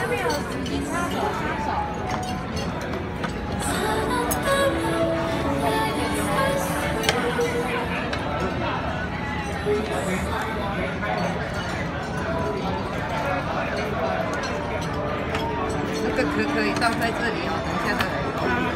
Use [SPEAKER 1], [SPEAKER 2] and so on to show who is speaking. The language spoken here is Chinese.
[SPEAKER 1] 那边有纸巾擦手，擦手。
[SPEAKER 2] 这个壳可以倒在这里哦，等一下再来。